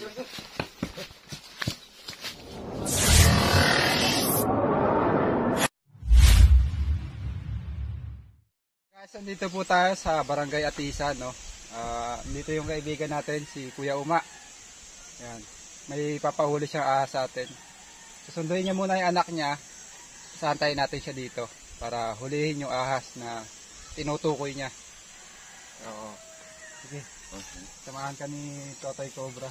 Guys, dito po tayo sa Barangay Atisan, no? Dito yung kaibigan natin, si Kuya Uma. Ayan. May papahuli siyang ahas sa atin. Susunduin niya muna yung anak niya. Saantayin natin siya dito para hulihin yung ahas na tinutukoy niya. Oo. Sige. Samahan ka ni Totoy Cobra.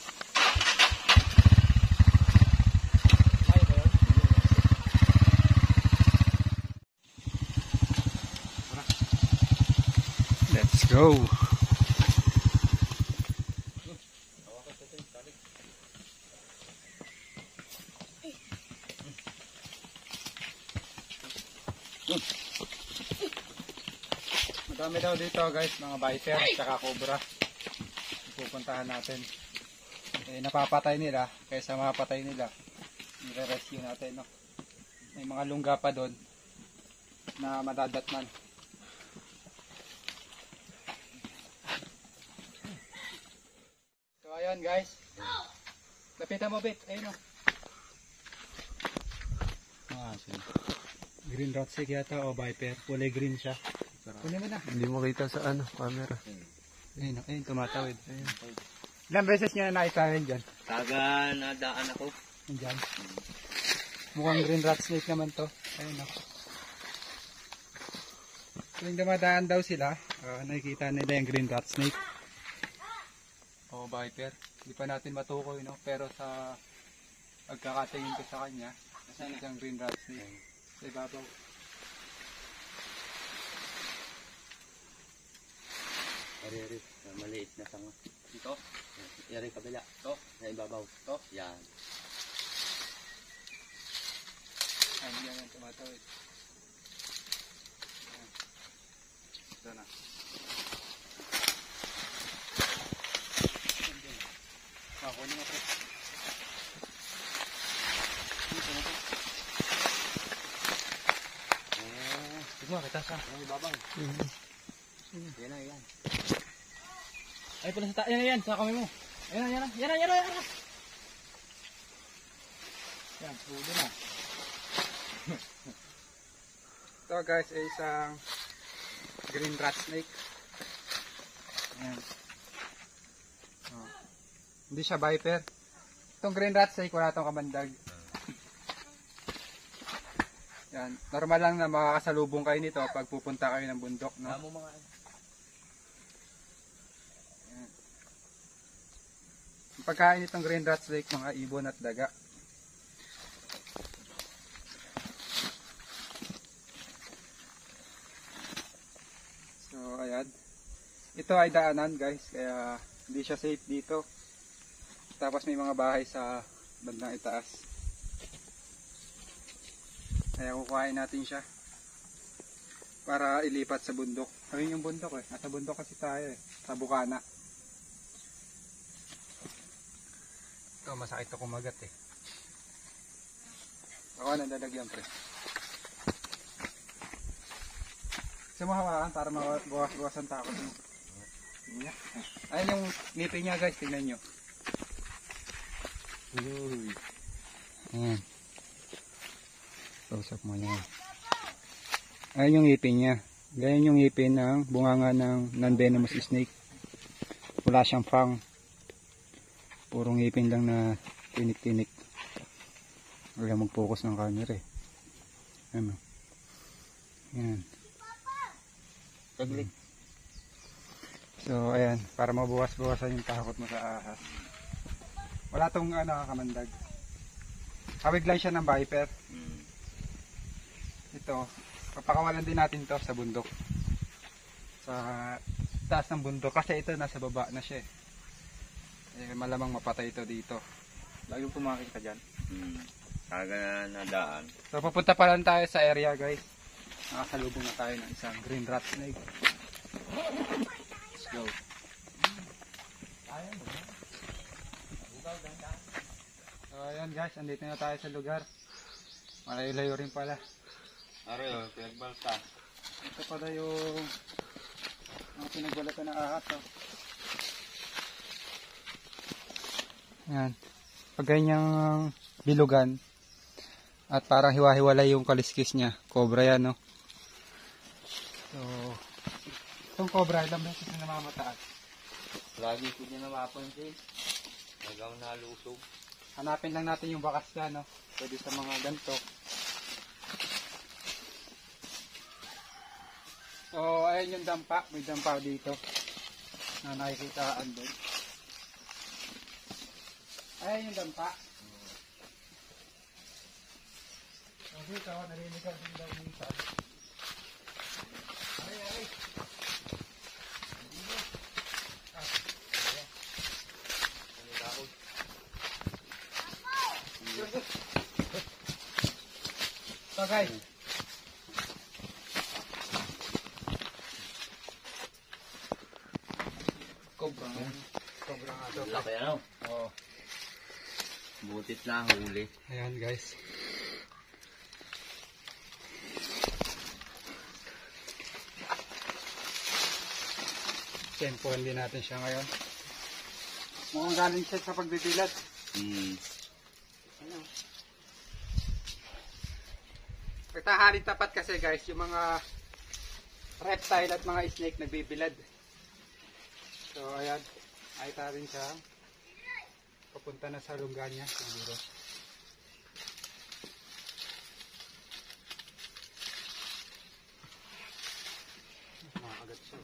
Let's go. Madami daw dito guys, mga viper at cobra. Pupuntahan natin. Napapatay nila, kaysa mapatay nila, i-rescue natin, no? May mga lungga pa doon na madadatnan. So ayun guys, lapitan mo bit, ayun o. Green rat snake yata o viper, kulay green siya. Kunin mo na. Hindi mo kita sa camera. Ayun, ayun tumatawid. Ayun. Ilang beses niya na nakita rin dyan? Taga nadaan ako. Dyan. Mukhang green rat snake naman to. Ayun o. Tuwing dumadaan daw sila, nakikita nila yung green rat snake. O viper. Hindi pa natin matukoy, no? Pero sa pagkakatingin ko sa kanya, nasaan siyang green rat snake? Sa ibabaw. Ari, maliit na sanga. Ito? Yari kabila. Ito? Sa ibabaw. Ito? Yan. Ayan yan ang tumatawid. Ayan. Ito na. Kunin mo po. Siguro, kita sa. Ang ibabaw. Yan na, yan. Ay pala sa yan na yan, sa kamay mo. Yan na. Yan, huli na. Ito guys ay isang green rat snake. Ayan. Oh. Hindi siya viper. Itong green rat snake wala itong kamandag. Yan. Normal lang na makakasalubong kayo nito pag pupunta kayo ng bundok, no? Ang pagkain itong green rat snake, mga ibon at daga. So ayan, ito ay daanan guys, kaya hindi siya safe dito. Tapos may mga bahay sa bandang itaas, kaya kukuhain natin siya para ilipat sa bundok. Ayun yung bundok eh, nasa bundok kasi tayo eh, sa Bukana. Ito, masakit ito kumagat eh. Ako nandalagyan pre. Sumahawakan para mabawas-bawasan takot mo. Ayun yung ngipin niya guys, tingnan nyo. Ayan. Close up mo yan. Ayun yung ngipin niya. Ganyan yung ngipin ng bunganga ng non-venomous snake. Wala siyang fang. Puro ngipin lang na tinik-tinik. Wala mag-focus ng camera eh. Ano? Yan. Taglik. So ayan, para mabawas-bawasan yung takot mo sa ahas. Wala tong kamandag. Hawig lang siya ng viper. Ito, papakawalan din natin to sa bundok. Sa taas ng bundok kasi ito nasa baba na siya eh. Malamang mapatay ito dito. Laging pumakit ka dyan. Taga nadaan. So papunta pa lang tayo sa area guys. Nakasalubong na tayo ng isang green rat snake. Let's go. So ayan guys, andito na tayo sa lugar. Malayo-layo rin pala. Ariyo, pinagbalta. Ito pala yung pinagbalatan ng ahas. Yan. Pag ganyang bilugan at parang hiwa-hiwalay yung kaliskis niya, cobra yan, no? So, itong cobra, ilang beses na namamataas. Lagi ko din napapansin. Hanggang nalusog. Hanapin lang natin yung bakas niya, no? Pwede sa mga ganito. So, ayan yung dampa. May dampa dito na nakikitaan doon. Ayan yung dampa. So, dito, naliligaw din daw minsan. Ay. So, guys. Cobra nga to. Laki ano? Oo. Butit na huli. Ayan guys. Tempohan din natin siya ngayon. Mukhang galing siya sa pagbibilad. Ano? Pagtahanin tapat kasi guys, yung mga reptile at mga snake nagbibilad. So ayan, ay rin siya. Papunta na sa lungga niya siguro. Makakagat siya.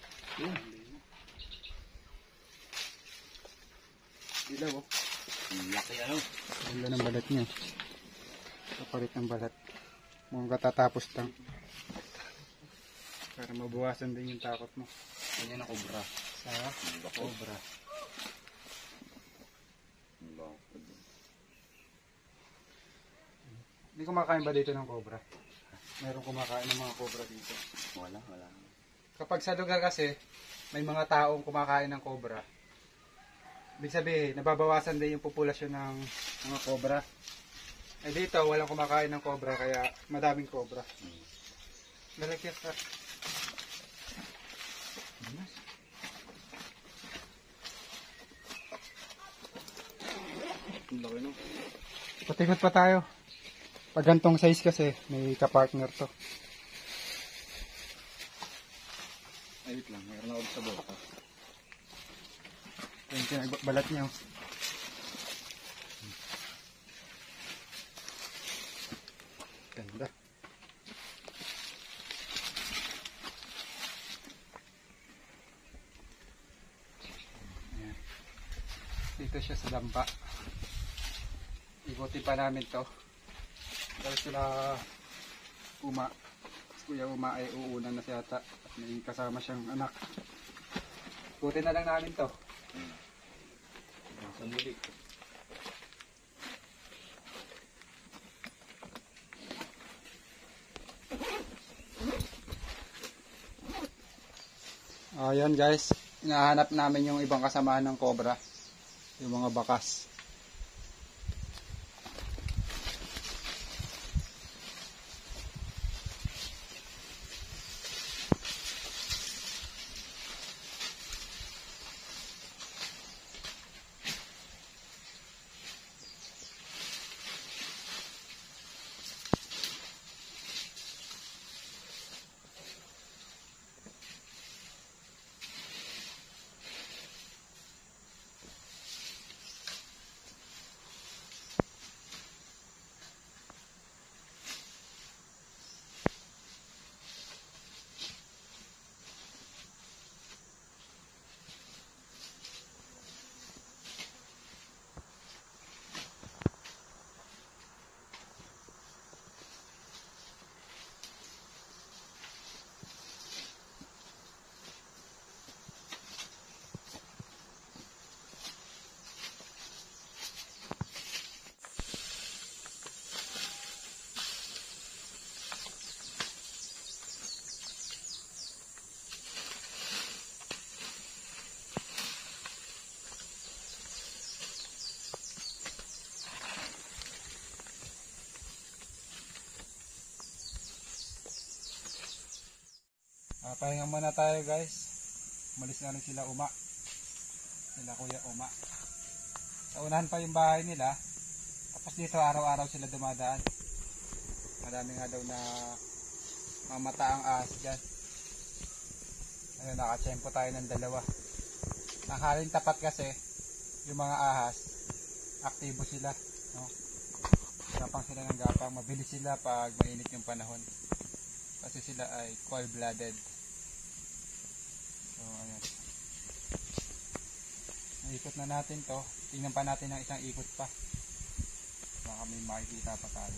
Dilaw oh. Laki ano? Ganda ng balat niya. Kapalit ng balat. Mukhang katatapos lang. Para mabawasan din yung takot mo. Ganyan na cobra. Sa cobra. Hindi kumakain ba dito ng cobra? Meron kumakain ng mga cobra dito. Wala. Kapag sa lugar kasi, may mga taong kumakain ng cobra. Ibig sabihin, nababawasan din yung populasyon ng mga cobra. Eh dito, walang kumakain ng cobra, kaya madaming cobra. Lalagyan ka. Laki no? Patikot pa tayo. Pag gantong size kasi, may kapartner to. Ayut lang, mayroon ako sa bota. Yung pinagbalat niya. Ganda. Ayan. Dito siya sa dampa. Ikutin pa namin to. Dahil sila Kuya Uma ay uunan na siya ata. At may kasama siyang anak. Ikutin na lang namin to. Sa muli. Ayan guys, hinahanap namin yung ibang kasamaan ng cobra, yung mga bakas. Pahinga muna tayo guys. Umalis na rin sila Uma. Sila Kuya Uma. Sa Naunahan pa yung bahay nila. Tapos dito araw-araw sila dumadaan. Marami nga daw na mamata ang ahas dyan. Ayun, nakatsempo tayo ng dalawa. Nakaling tapat kasi yung mga ahas, aktibo sila, no? Gapang sila ng gapang, mabilis sila pag mainit yung panahon. Kasi sila ay cold-blooded. So, ayan. Naikot na natin to. Tingnan pa natin ng isang ikot pa. Baka may makikita pa tayo.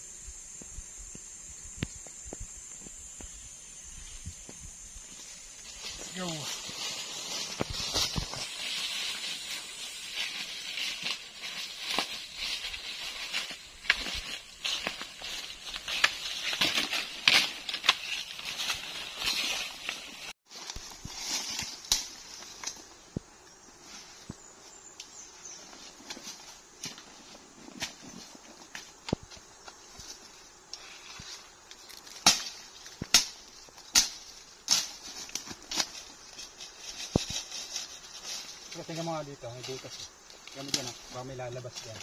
Go! So, tingnan mo nga dito, may butas. Gamit yan, baka may lalabas dyan.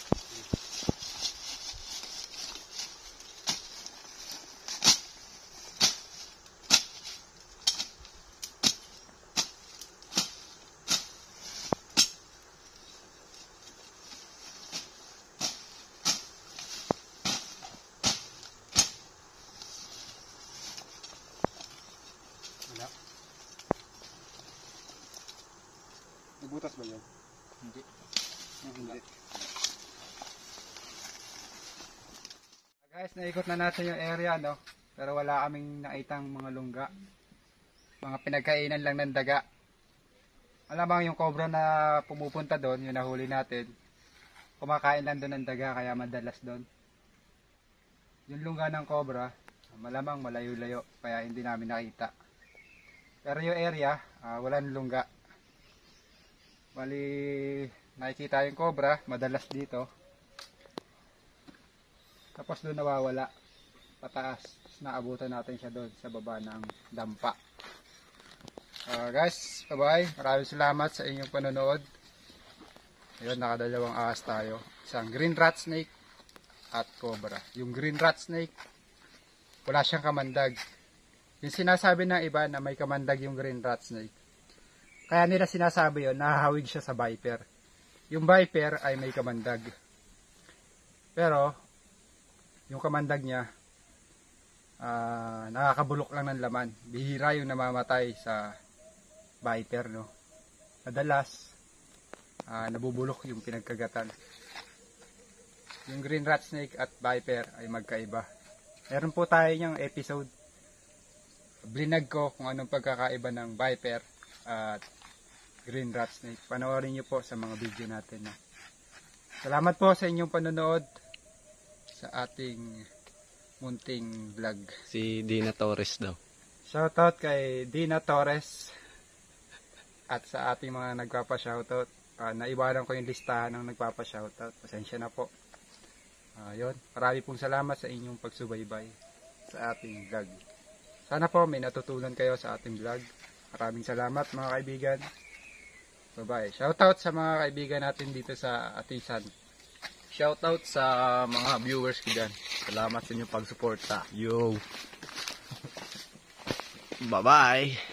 Wala. May butas ba yun? Hindi. Hindi. Guys, naikot na natin yung area, no? Pero wala kaming nakitang mga lungga. Mga pinagkainan lang ng daga. Alamang yung cobra na pumupunta doon, yung nahuli natin, kumakain lang doon ng daga, kaya madalas doon. Yung lungga ng cobra, malamang malayo-layo, kaya hindi namin nakita. Pero yung area, walang lungga. Bali, nakikita yung cobra, madalas dito. Tapos doon nawawala, pataas. Naabutan natin siya doon sa baba ng dampa. Guys, bye-bye. Maraming salamat sa inyong panonood. Ayun, nakadalawang ahas tayo. Isang green rat snake at cobra. Yung green rat snake, wala siyang kamandag. Yung sinasabi ng iba na may kamandag yung green rat snake, kaya nila sinasabi yun, nahahawig siya sa viper. Yung viper ay may kamandag. Pero, yung kamandag niya, nakakabulok lang ng laman. Bihira yung namamatay sa viper, no? Madalas, nabubulok yung pinagkagatan. Yung green rat snake at viper ay magkaiba. Meron po tayo niyang episode. Blinag ko kung anong pagkakaiba ng viper at green rat snake. Panoorin niyo po sa mga video natin. No? Salamat po sa inyong panonood sa ating munting vlog. Si Dina Torres daw. Shoutout kay Dina Torres at sa ating mga nagpapa-shoutout. Naiwanan ko yung listahan ng nagpapa-shoutout. Pasensya na po. Yun. Marami pong salamat sa inyong pagsubaybay sa ating vlog. Sana po may natutunan kayo sa ating vlog. Maraming salamat mga kaibigan. Bye-bye. Shoutout sa mga kaibigan natin dito sa Atisan. Shoutout sa mga viewers ko dyan. Salamat sa inyong pagsuporta. Yo! Bye-bye!